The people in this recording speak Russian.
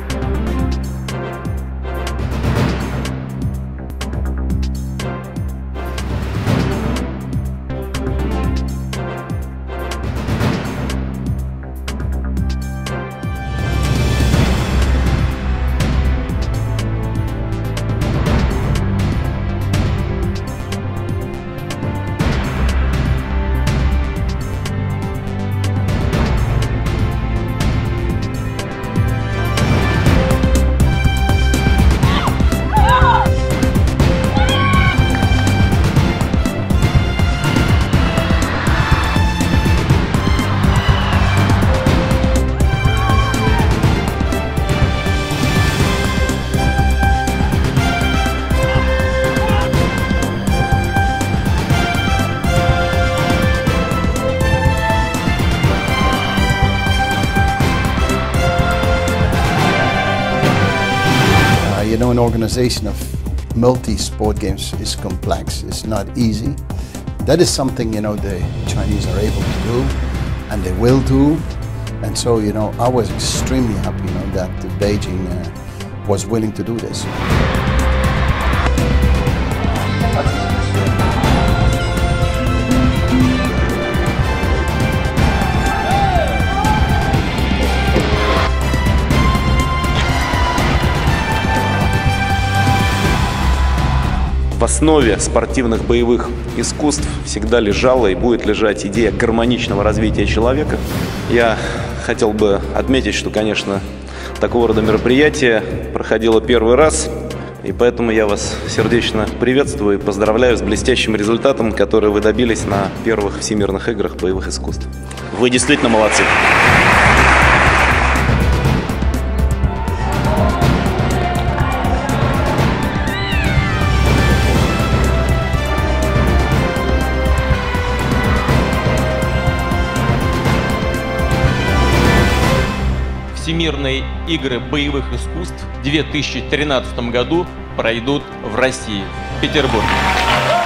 You know, an organization of multi-sport games is complex. It's not easy. That is something, you know, the Chinese are able to do, and they will do. And so, you know, I was extremely happy, you know, that Beijing was willing to do this. В основе спортивных боевых искусств всегда лежала и будет лежать идея гармоничного развития человека. Я хотел бы отметить, что, конечно, такого рода мероприятие проходило первый раз, и поэтому я вас сердечно приветствую и поздравляю с блестящим результатом, который вы добились на первых всемирных играх боевых искусств. Вы действительно молодцы. Всемирные игры боевых искусств в 2013 году пройдут в России, в Петербурге.